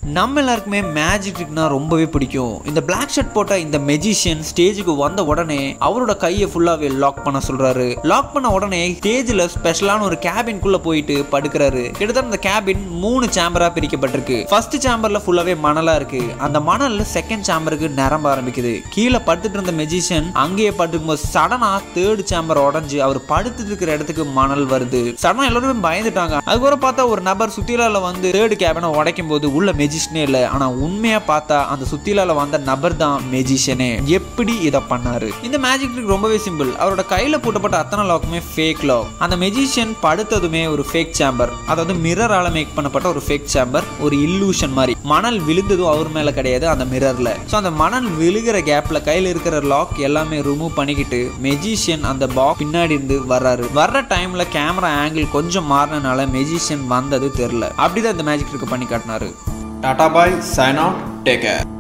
நம்ம எல்லாருக்குமே மேஜிக் ட்ரிக்னா ரொம்பவே பிடிக்கும். இந்த பிளாக் ஷர்ட் போட்ட இந்த மெஜிஷியன் ஸ்டேஜுக்கு வந்த உடனே அவரோட கையை ஃபுல்லாவே லாக் பண்ண சொல்றாரு. லாக் பண்ண உடனே ஸ்டேஜ்ல ஸ்பெஷலான ஒரு கேபின்குள்ள போயிட்டு படுக்கிறாரு. கிட்டத்தட்ட அந்த கேபின் 3 சேம்பரா பிரிக்கப்பட்டிருக்கு. ஃபர்ஸ்ட் சேம்பர்ல ஃபுல்லாவே மணலா இருக்கு. அந்த மணல்ல செகண்ட் சேம்பருக்கு நிரம்ப ஆரம்பிக்குது. கீழே படுத்துட்டு இருந்த மெஜிஷியன் அங்கேயே படுத்துக்கும் போது சடனா தேர்ட் சேம்பர் உடஞ்சு அவர் படுத்துட்டு இருக்கிற இடத்துக்கு மணல் வருது. சடனா எல்லாருமே பயந்துட்டாங்க. அதுக்கப்புறம் பார்த்தா ஒரு நபர் சுத்திலால வந்து தேர்ட் கேபினை உடைக்கும் போது உள்ள மெஜிஷியனே இல்ல. ஆனா உண்மையா பார்த்தா அந்த சுத்திலால வந்த நபர் தான் மெஜிஷியனே. எப்படி இதை பண்ணாரு? இந்த மேஜிக் ட்ரிக் ரொம்பவே சிம்பிள். அவரோட கையில போட்டப்பட்ட அத்தனை லாக்குமே ஃபேக் லாக். அந்த மெஜிஷியன் படுத்ததுமே ஒரு ஃபேக் சேம்பர், அதாவது மிரரால மேக் பண்ணப்பட்ட ஒரு ஃபேக் சேம்பர், ஒரு இல்லூஷன் மாதிரி. மணல் விழுந்ததும் அவர் மேல கிடையாது, அந்த மிரர்ல. ஸோ அந்த மணல் விழுகிற கேப்ல கையில இருக்கிற லாக் எல்லாமே ரிமூவ் பண்ணிக்கிட்டு மெஜிஷியன் அந்த பாக்ஸ் பின்னாடி இருந்து வர்றாரு. வர்ற டைம்ல கேமரா ஆங்கிள் கொஞ்சம் மாறினால மெஜிஷியன் வந்தது தெரியல. அப்படிதான் இந்த மேஜிக் ட்ரிக் பண்ணி காட்டினாரு. Tata bye, sign out, take care.